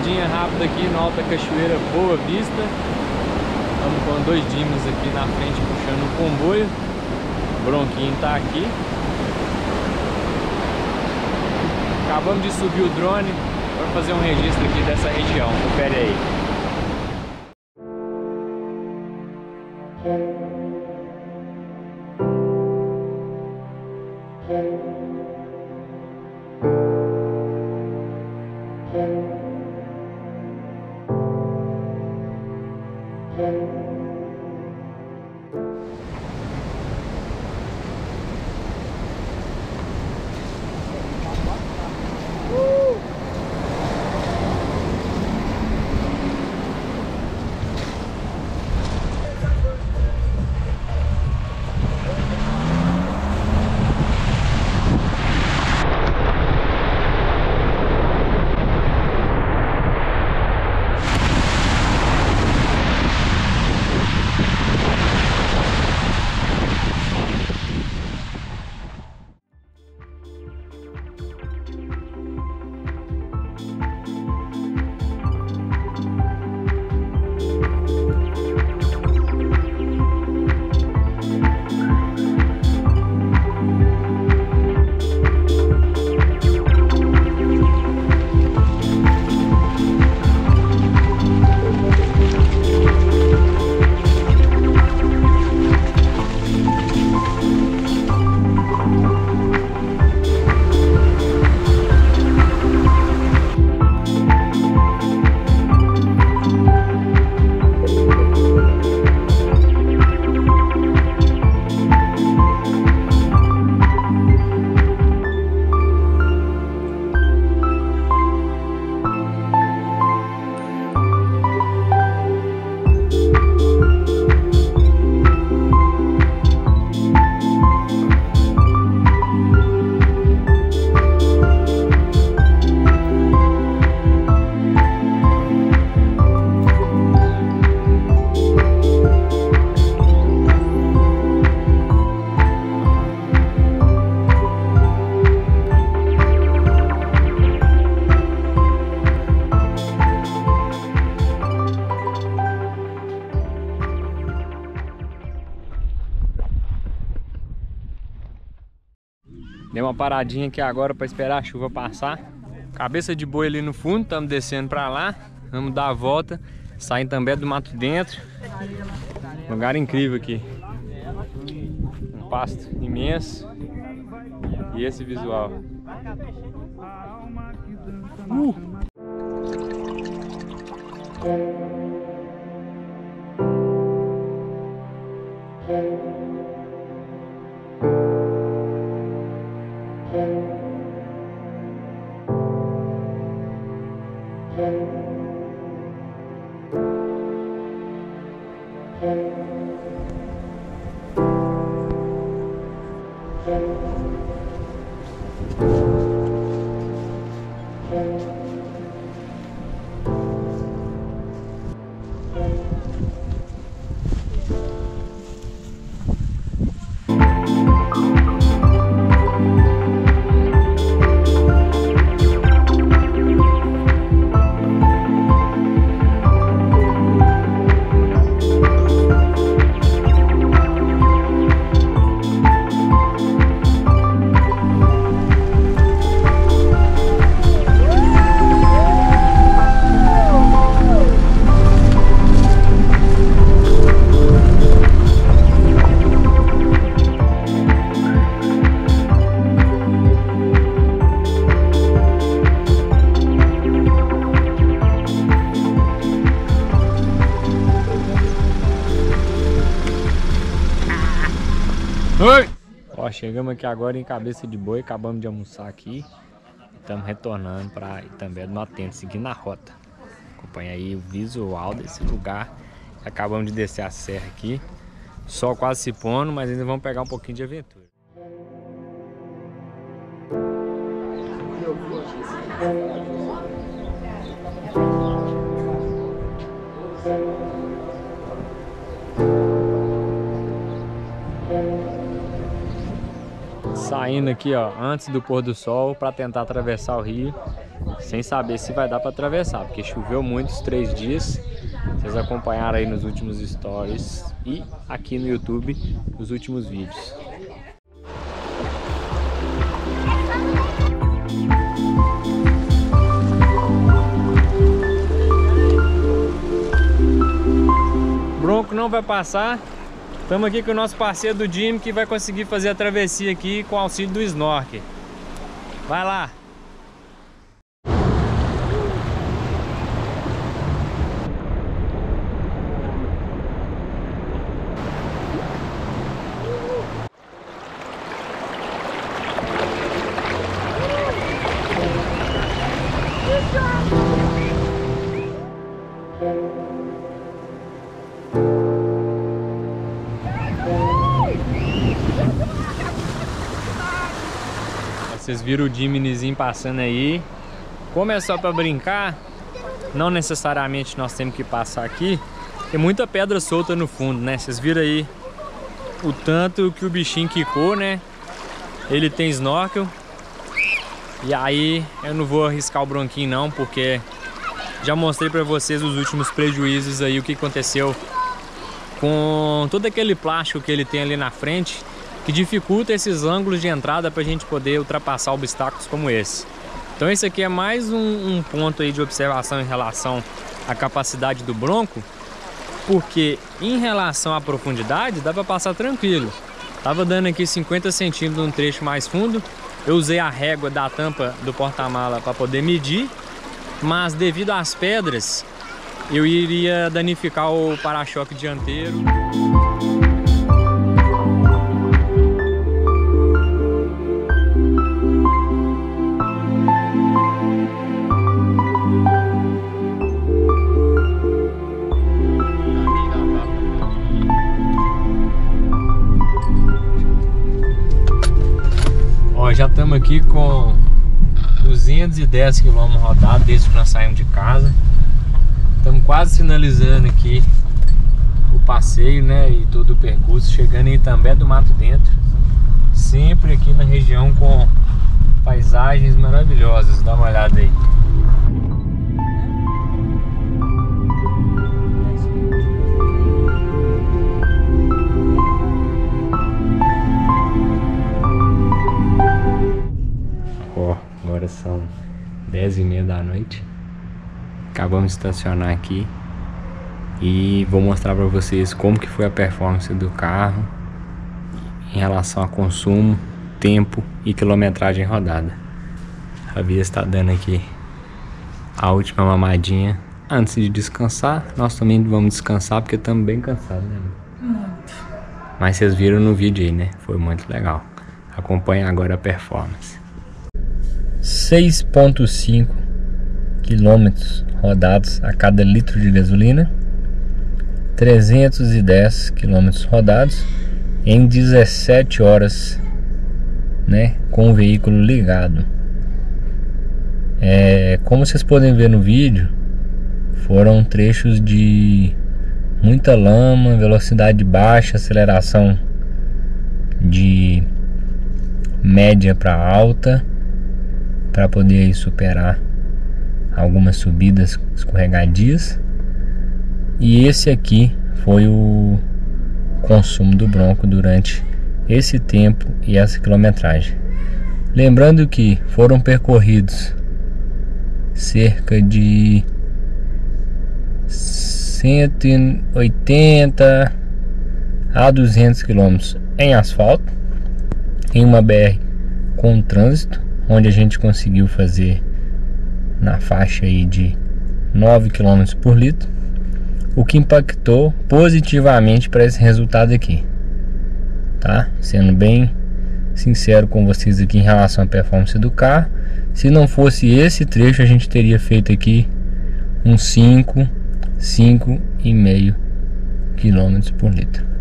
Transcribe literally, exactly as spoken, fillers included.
paradinha rápida aqui no Alta Cachoeira Boa Vista. Estamos com dois Dimas aqui na frente puxando o comboio. O Bronquinho tá aqui. Acabamos de subir o drone para fazer um registro aqui dessa região. Confere aí. Deu uma paradinha aqui agora para esperar a chuva passar. Cabeça de boi ali no fundo, estamos descendo para lá. Vamos dar a volta, saindo também do mato dentro. Lugar incrível aqui. Um pasto imenso. E esse visual. Uh! Oi! Ó, chegamos aqui agora em Cabeça de Boi, acabamos de almoçar aqui. Estamos retornando para Itambé do Matento, seguindo a rota. Acompanha aí o visual desse lugar. Acabamos de descer a serra aqui. Sol quase se pondo, mas ainda vamos pegar um pouquinho de aventura. Saindo aqui, ó, antes do pôr do sol para tentar atravessar o rio sem saber se vai dar para atravessar, porque choveu muito os três dias. Vocês acompanharam aí nos últimos stories e aqui no YouTube os últimos vídeos. Bronco não vai passar. Estamos aqui com o nosso parceiro do Jimmy, que vai conseguir fazer a travessia aqui com o auxílio do snorkel. Vai lá! Vocês viram o Jiminyzinho passando aí. Como é só para brincar, não necessariamente nós temos que passar aqui. Tem muita pedra solta no fundo, né? Vocês viram aí o tanto que o bichinho quicou, né? Ele tem snorkel. E aí eu não vou arriscar o bronquinho não, porque já mostrei para vocês os últimos prejuízos aí, o que aconteceu com todo aquele plástico que ele tem ali na frente, que dificulta esses ângulos de entrada para a gente poder ultrapassar obstáculos como esse. Então esse aqui é mais um, um ponto aí de observação em relação à capacidade do bronco, porque em relação à profundidade dá para passar tranquilo. Tava dando aqui cinquenta centímetros num trecho mais fundo. Eu usei a régua da tampa do porta-mala para poder medir, mas devido às pedras eu iria danificar o para-choque dianteiro. Já estamos aqui com duzentos e dez quilômetros rodados desde que nós saímos de casa. Estamos quase finalizando aqui o passeio, né, e todo o percurso, chegando em Itambé do Mato Dentro, sempre aqui na região com paisagens maravilhosas. Dá uma olhada aí. Agora são dez e meia da noite. Acabamos de estacionar aqui e vou mostrar para vocês como que foi a performance do carro em relação a consumo, tempo e quilometragem rodada. A Bia está dando aqui a última mamadinha antes de descansar. Nós também vamos descansar porque estamos bem cansados, né? Muito. Mas vocês viram no vídeo aí, né? Foi muito legal. Acompanhe agora a performance. seis vírgula cinco quilômetros rodados a cada litro de gasolina, trezentos e dez quilômetros rodados em dezessete horas, né, com o veículo ligado. É, como vocês podem ver no vídeo, foram trechos de muita lama, velocidade baixa, aceleração de média para alta, para poder aí superar algumas subidas escorregadias. E esse aqui foi o consumo do Bronco durante esse tempo e essa quilometragem. Lembrando que foram percorridos cerca de cento e oitenta a duzentos quilômetros em asfalto, em uma B R com trânsito, onde a gente conseguiu fazer na faixa aí de nove quilômetros por litro, o que impactou positivamente para esse resultado aqui, tá? Sendo bem sincero com vocês aqui em relação à performance do carro, se não fosse esse trecho a gente teria feito aqui uns cinco, cinco e meio quilômetros por litro.